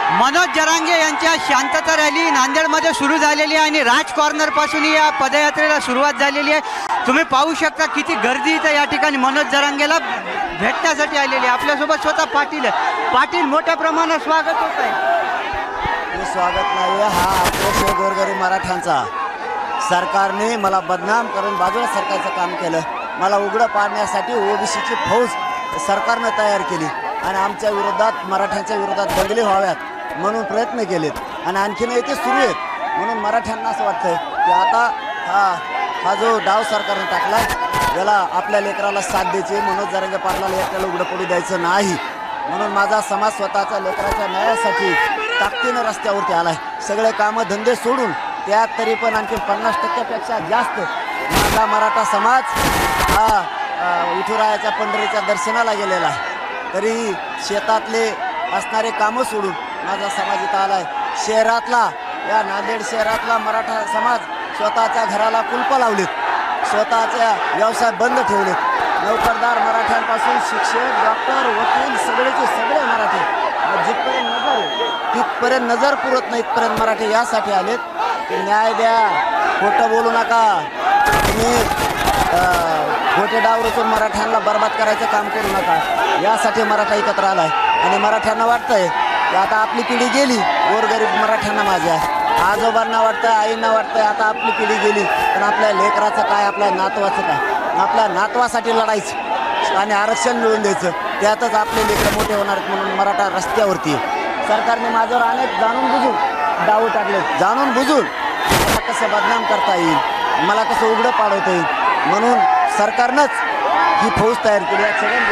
मनोज जरांगे यांच्या शांतता रॅली नांदेडमध्ये सुरू झालेली आहे आणि राज कॉर्नरपासून या पदयात्रेला सुरुवात झालेली आहे। तुम्ही पाहू शकता किती गर्दी इथं या ठिकाणी मनोज जरांगेला भेटण्यासाठी आलेली आहे। आपल्यासोबत स्वतः पाटील आहे। पाटील, मोठ्या प्रमाणात स्वागत होत आहे। स्वागत नाही, हा आक्रोश आहे गोरगरीब मराठ्यांचा। सरकारने मला बदनाम करून बाजूला सरकारचं काम केलं, मला उघडं पाडण्यासाठी ओबीसीची फौज सरकारनं तयार केली आणि आमच्या विरोधात, मराठ्यांच्या विरोधात दंगली व्हाव्यात म्हणून प्रयत्न केलेत आणि आणखीन ते सुरू आहेत। म्हणून मराठ्यांना असं वाटतंय की आता हा जो डाव सरकारने टाकला याला आपल्या लेकराला साथ द्यायची, मनोज जरांगे पाटलाला एकट्याला उघडं पडू द्यायचं नाही। म्हणून माझा समाज स्वतःच्या लेकराच्या न्यायासाठी ताकदीनं रस्त्यावरती आलाय। सगळे कामं धंदे सोडून त्यात तरी पण आणखी 50%पेक्षा जास्त माझा मराठा समाज हा विठुरायाच्या पंढरीच्या दर्शनाला गेलेला आहे। तरी शेतातले असणारे कामं सोडून माझा समाज इथं आलाय। शहरातला, या नांदेड शहरातला मराठा समाज स्वतःच्या घराला कुलपं लावलेत, स्वतःच्या व्यवसाय बंद ठेवलेत। नोकरदार मराठ्यांपासून शिक्षक, डॉक्टर, वकील सगळेचे सगळे मराठी जिथपर्यंत नजर तिथपर्यंत नजर पुरत नाही इथपर्यंत मराठी यासाठी आलेत की न्याय द्या, खोटं बोलू नका, तुम्ही खोटे डाव रचून मराठ्यांना बर्बाद करायचं काम करू नका, यासाठी मराठा एकत्र आलाय। आणि मराठ्यांना वाटतंय की आता आपली पिढी गेली, गोरगरीब मराठ्यांना माझ्या आजोबांना वाटतंय, आईंना वाटतंय आता आपली पिढी गेली, पण आपल्या लेकराचं काय, आपल्या नातवाचं काय, आपल्या नातवासाठी लढायचं आणि आरक्षण मिळवून द्यायचं, त्यातच आपले लेकरं मोठे होणार म्हणून मराठा रस्त्यावरती आहे। सरकारने माझ्यावर अनेक जाणून बुजून डाव टाकले, जाणून बुजून मला कसं बदनाम करता येईल, मला कसं उघडं पाडवता येईल, म्हणून सरकारनंच ही फौज तयार केली।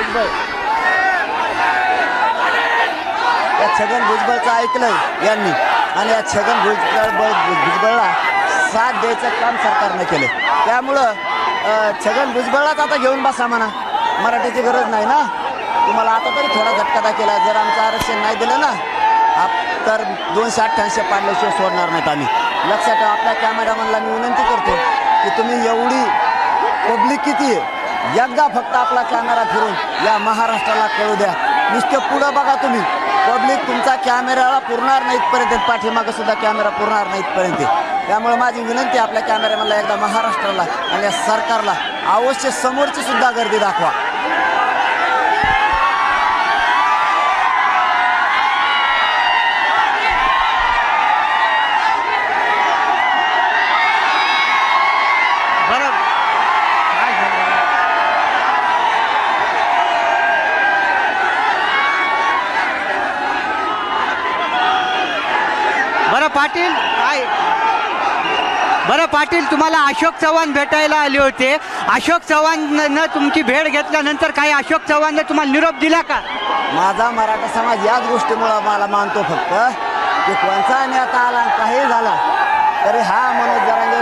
या छगन भुजबळचं ऐकलंय यांनी आणि या छगन भुजबळला साथ द्यायचं काम सरकारनं केलं। त्यामुळं छगन भुजबळलाच आता घेऊन बसा म्हणा, मराठीची गरज नाही ना तुम्हाला। आता तरी थोडा झटका केला, जर आमचं आरक्षण नाही दिलं ना तर 288 पाडल्याशिवाय सोडणार नाहीत आम्ही। लक्षात ठेवा, आपल्या कॅमेरामॅनला मी विनंती करतो की तुम्ही एवढी पब्लिक किती आहे, एकदा फक्त आपला कॅमेरा फिरून या महाराष्ट्राला कळू द्या। नुसतं पुढं बघा तुम्ही, पब्लिक तुमचा कॅमेराला पुरणार नाही इथपर्यंत, पाठीमागं सुद्धा कॅमेरा पुरणार नाही इथपर्यंत। त्यामुळे माझी विनंती आपल्या कॅमेरामॅनला एकदा महाराष्ट्राला आणि या सरकारला अवश्य समोरची सुद्धा गर्दी दाखवा। पाटील काय बरं पाटील, तुम्हाला अशोक चव्हाण भेटायला आले होते, अशोक चव्हाणनं तुमची भेट घेतल्यानंतर काही अशोक चव्हाणने तुम्हाला निरोप दिला का? माझा मराठा समाज याच गोष्टीमुळं मला मानतो फक्त की कोणचा नेता आला काही झाला तरी हा मनोज जरांगे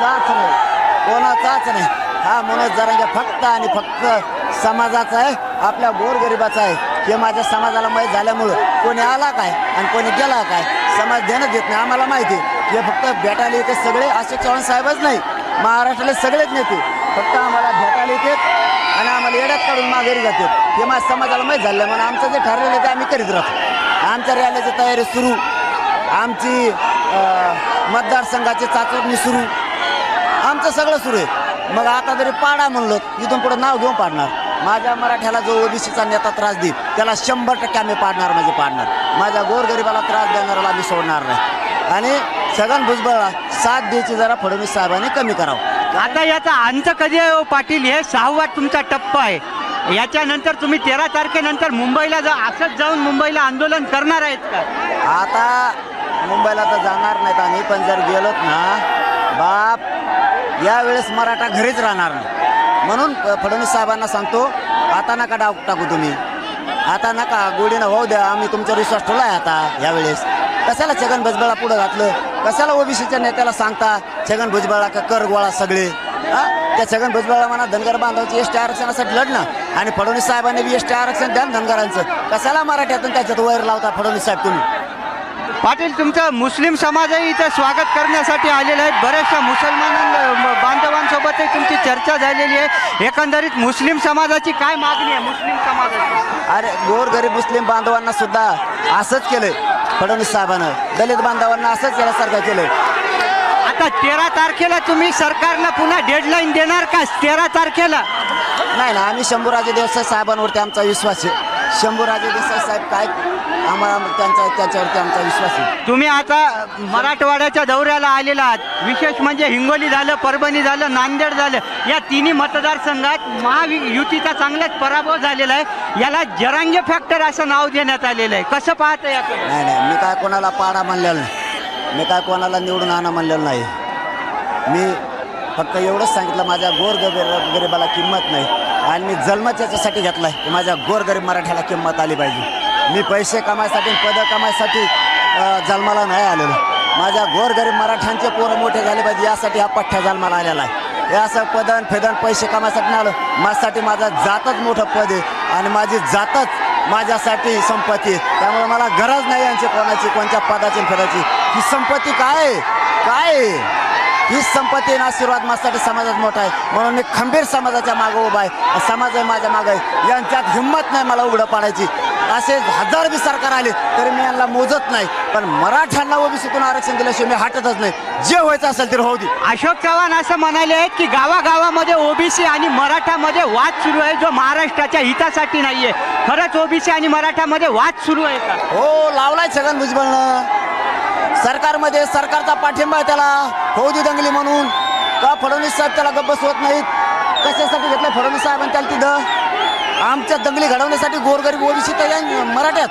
कोणाचाच नाही, हा मनोज जरांगे फक्त आणि फक्त समाजाचा आहे, आपल्या गोरगरिबाचा आहे। हे माझ्या समाजाला माहीत झाल्यामुळं कोणी आला काय आणि कोणी गेला काय समाज देणं देत नाही, आम्हाला माहिती आहे। हे फक्त भेटायला येते सगळे, अशोक चव्हाण साहेबच नाही, महाराष्ट्रातले सगळेच नेते फक्त आम्हाला भेटायला येतात आणि आम्हाला येड्यात काढून माघारी जातात। हे माझ्या समाजाला माहीत झालं म्हणून आमचं जे ठरलेलं ते आम्ही करीत राहतो। आमच्या रॅलीची तयारी सुरू, आमची मतदारसंघाची चाचपणी सुरू, आमचं सगळं सुरू आहे। मग आता तरी पाडा म्हणलो, इथून पुढं नाव घेऊन पाडणार। माझ्या मराठ्याला जो ओबीसीचा नेता त्रास देईल त्याला 100% आम्ही पाडणार म्हणजे पाडणार, माझ्या गोरगरिबाला त्रास देणाऱ्याला आम्ही सोडणार नाही। आणि छगन भुजबळला साथ द्यायची जरा फडणवीस साहेबांनी कमी करावं। आता याचा अंत कधी आहे पाटील? हे 6वा तुमचा टप्पा आहे, याच्यानंतर तुम्ही 13 तारखेनंतर मुंबईला असंच जाऊन मुंबईला आंदोलन करणार आहेत का? आता मुंबईला तर जाणार नाहीत आम्ही, पण जर गेलोत ना बाप यावेळेस मराठा घरीच राहणार नाही। म्हणून फडणवीस साहेबांना सांगतो, आता नका डाव टाकू तुम्ही, आता नका गोडीनं होऊ द्या, आम्ही तुमच्यावर विश्वास ठेवला आहे आता यावेळेस। कशाला छगन भुजबळला पुढं घातलं, कशाला ओबीसीच्या नेत्याला सांगता छगन भुजबळला का कर गोळा सगळे? त्या छगन भुजबळला म्हणा धनगर बांधवांची एसटी आरक्षणासाठी लढणं आणि फडणवीस साहेबांनी बी एसटी आरक्षण द्या धनगरांचं, कशाला मराठ्यातून त्याच्यात वैर लावता फडणवीस साहेब तुम्ही? पाटील, तुमचं मुस्लिम समाजही इथं स्वागत करण्यासाठी आलेलं आहे. बऱ्याचशा मुसलमान बांधवांसोबतही तुमची चर्चा झालेली आहे. एकंदरीत मुस्लिम समाजाची काय मागणी आहे? मुस्लिम समाजाची अरे गोरगरीब मुस्लिम बांधवांना सुद्धा असंच केलंय फडणवीस साहेबांना, दलित बांधवांना असंच केल्यासारखं केलंय. आता 13 तारखेला तुम्ही सरकारला पुन्हा डेडलाईन देणार का? 13 तारखेला नाही ना, आम्ही शंभूराजे देसाई साहेबांवरती आमचा विश्वास आहे. शंभूराजे देसाई साहेब काय आम्हाला त्याच्यावरती आमचा विश्वास आहे. तुम्ही आता मराठवाड्याच्या दौऱ्याला आलेला आहात. विशेष म्हणजे हिंगोली झालं, परभणी झालं, नांदेड झालं, या तिन्ही मतदारसंघात महायुतीचा चांगलाच पराभव झालेला आहे. याला जरांगे फॅक्टर असं नाव देण्यात आलेलं आहे. कसं पाहतं याकडे? नाही, मी काय कोणाला पाडा म्हणलेलं नाही, मी काय कोणाला निवडून आणा म्हणलेलं नाही. मी फक्त एवढंच सांगितलं, माझ्या गोरगरिबाला किंमत नाही आणि मी जन्मच याच्यासाठी घेतलाय की माझ्या गोरगरीब मराठ्याला किंमत आली पाहिजे. मी पैसे कमायसाठी, पदं कमायसाठी जन्माला नाही आलेलो. माझ्या गोरगरीब मराठ्यांचे पोरं मोठे झाले पाहिजे यासाठी हा पठ्ठ्या जन्माला आलेला आहे. हे असं पदन फेदन पैसे कमायसाठी नाही आलो. माझ्यासाठी माझं जातच मोठं पद आहे आणि माझी जातच माझ्यासाठी संपत्ती आहे. त्यामुळे मला गरज नाही यांची कोणाची, कोणत्या पदाची फेदाची. ही संपत्ती काय आहे? ही संपत्ती आणि आशीर्वाद माझ्यासाठी समाजात मोठा आहे. म्हणून मी खंबीर समाजाच्या मागं उभा आहे. समाज आहे माझ्या मागं आहे. यांच्यात हिंमत नाही मला उघडं पाडायची. असे 1000 बी सरकार आले तरी मी यांना मोजत नाही. पण मराठ्यांना ओबीसीतून आरक्षण दिल्याशिवाय मी हटतच नाही. जे व्हायचं असेल तर होऊ दे. अशोक चव्हाण असं म्हणाले आहेत की गावागावामध्ये ओबीसी आणि मराठामध्ये वाद सुरू आहे, जो महाराष्ट्राच्या हितासाठी नाहीये. खरंच ओबीसी आणि मराठामध्ये वाद सुरू आहे का? हो, लावलाय छगन भुजबळनं सरकारमध्ये. सरकारचा पाठिंबा आहे त्याला. फौजी दंगली म्हणून का फडणवीस साहेब त्याला गप्प बसवत नाहीत? कशासाठी घेतलं फडणवीस साहेबांनी त्याला तिथं? आमच्या दंगली घडवण्यासाठी गोरगरीब ओबीसी तर मराठ्यात.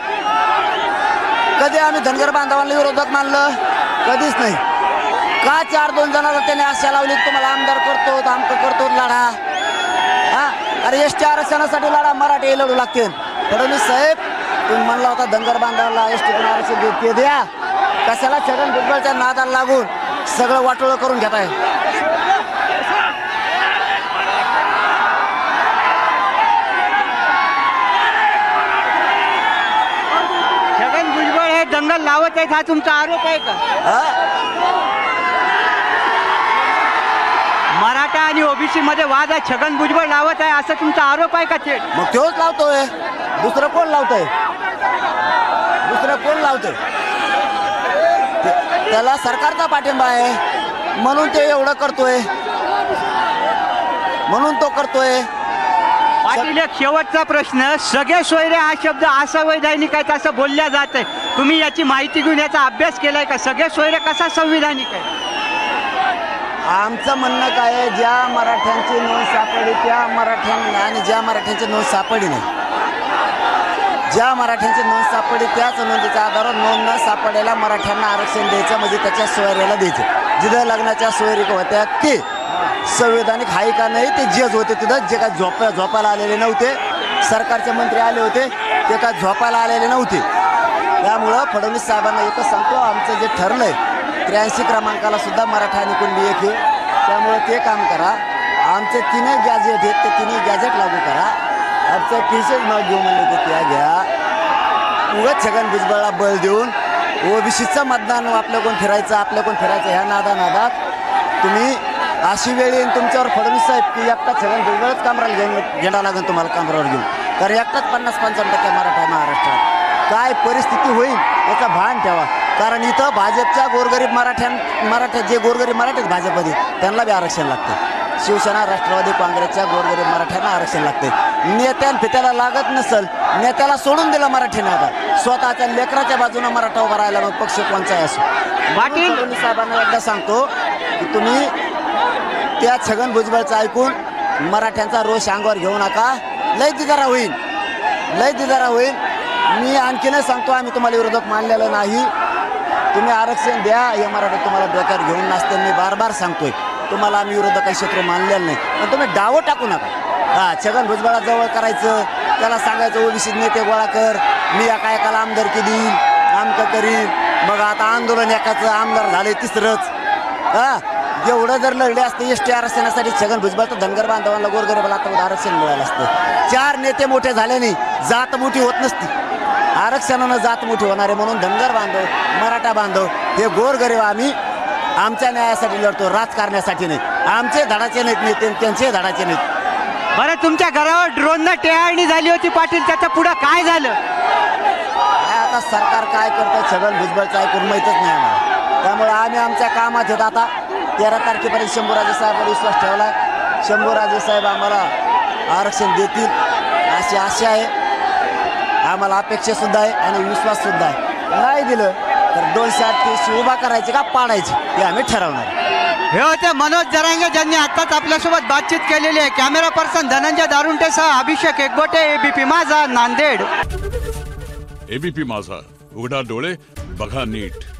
कधी आम्ही धनगर बांधवांना विरोधात मानलं? कधीच नाही. का 4-2 जणांना त्याने आशा लावली तुम्हाला आमदार करतो, आमकं करतो लढा? हा, अरे एसटी आरक्षणासाठी लढा, मराठी लढू लागते. फडणवीस साहेब, तुम्ही म्हणला होता धनगर बांधवांना एसटीतून आरक्षण ते द्या. कशाला छगन भुजबळच्या नादाला लागून सगळं वाटोळं करून घेत आहे? छगन भुजबळ हे दंगल लावत आहेत, हा तुमचा आरोप आहे का? मराठा आणि ओबीसी मध्ये वाद आहे, छगन भुजबळ लावत आहे असं तुमचा आरोप आहे का? थेट मग तोच लावतोय. दुसरं कोण लावतोय? त्याला सरकारचा पाठिंबा आहे म्हणून ते एवढं करतोय, म्हणून तो करतोय. पाटील, एक शेवटचा प्रश्न. सगळे सोयरे हा शब्द असंवैधानिक आहे असं बोलल्या जात आहे. तुम्ही याची माहिती घेऊन याचा अभ्यास केलाय का? सगळे सोयरे कसा संविधानिक आहे? आमचं म्हणणं काय आहे, ज्या मराठ्यांची नोंद सापडली त्या मराठ्यांना आणि ज्या मराठ्यांची नोंद सापडली नाही, ज्या मराठ्यांची नोंद सापडली त्याच नोंदीच्या आधारावर नोंद न सापडलेल्या मराठ्यांना आरक्षण द्यायचं, म्हणजे त्याच्या सोयऱ्याला द्यायचं. जिथं लग्नाच्या सोयरी होत्या ते संविधानिक आहे का नाही ते जज होते. तिथं जे काय झोपायला आलेले नव्हते, सरकारचे मंत्री आले होते ते काय झोपायला आलेले नव्हते. त्यामुळं फडणवीस साहेबांना एकच सांगतो, आमचं जे ठरलंय 83 क्रमांकाला सुद्धा मराठा आणि कुणबी एक आहे. त्यामुळे ते काम करा. आमचे 3 गॅजेट आहेत ते 3 गॅजेट लागू करा. आमचं टीचर्स नाव घेऊ म्हणले ते त्या घ्या. उगाच छगन भुजबळला बळ देऊन ओबीसीचं मतदान आपल्याकडून फिरायचं ह्या नादात तुम्ही अशी वेळ येईन तुमच्यावर फडणवीस साहेब की एकटा छगन भुजबळच कामराला घेऊन घेणार लागेल तुम्हाला कामरावर घेऊन. तर एकटाच 50-55% मराठा महाराष्ट्रात. काय परिस्थिती होईल याचं भान ठेवा. कारण इथं भाजपच्या गोरगरीब मराठ्या जे गोरगरीब मराठे भाजपमध्ये त्यांना बी आरक्षण लागते. शिवसेना, राष्ट्रवादी काँग्रेसच्या गोरगरीब मराठ्यांना आरक्षण लागते. नेत्याला लागत नसल, नेत्याला सोडून दिलं मराठीने. आता स्वतःच्या लेकराच्या बाजूने मराठा उभा राहिला, मग पक्ष कोणचाही असो. पाटील, फडणवीस साहेबांना एकदा सांगतो की तुम्ही त्या छगन भुजबळचं ऐकून मराठ्यांचा रोष अंगावर घेऊ नका. लय दिदारा होईल. मी आणखीनच सांगतो, आम्ही तुम्हाला विरोधक मानलेलं नाही. तुम्ही आरक्षण द्या, हे मराठा तुम्हाला डोक्यावर घेऊन नसते. मी बार सांगतोय, तुम्हाला आम्ही विरोधक शत्रू मानलेलं नाही. पण तुम्ही डावं टाकू नका. हा, छगन भुजबळा जवळ करायचं, त्याला सांगायचं ओबीसी नेते गोळा कर, मी एकाला आमदारकी देईन, आमकं करीन. मग आता आंदोलन एकाचं आमदार झाले 3रंच. हा, एवढं जर लढले असते एसटी आरक्षणासाठी छगन भुजबळ तर धनगर बांधवांना गोरगरिबाला आता आरक्षण मिळालं असतं. 4 नेते मोठे झाल्याने जात मोठी होत नसती, आरक्षणानं जात मोठी होणार आहे. म्हणून धनगर बांधव, मराठा बांधव हे गोरगरीब आम्ही आमच्या न्यायासाठी लढतो, राजकारणासाठी नाही. आमचे धडाचे नाहीत नेते, त्यांचे धडाचे नाहीत. बरं, तुमच्या घरावर ड्रोननं टेहाळणी झाली होती पाटील, त्याच्या पुढं काय झालं? आता सरकार काय करतं छगन भुजबळचं ऐकून माहीतच नाही आम्हाला. त्यामुळे आम्ही आमच्या कामात येत. आता 13 तारखेपर्यंत शंभूराजे साहेबांनी विश्वास ठेवला. शंभूराजे साहेब आम्हाला आरक्षण देतील अशी आशा आहे, आम्हाला अपेक्षा सुद्धा आहे आणि विश्वास सुद्धा आहे. नाही दिलं तर 238 उभा करायचे का पाडायचे हे आम्ही ठरवणार. हे होते मनोज जरांगे, ज्यांनी आताच आपल्यासोबत बातचीत केलेली आहे. कॅमेरा पर्सन धनंजय दारुंटेसह अभिषेक एकबोटे, एबीपी माझा, नांदेड. एबीपी माझा, उघडा डोळे बघा नीट.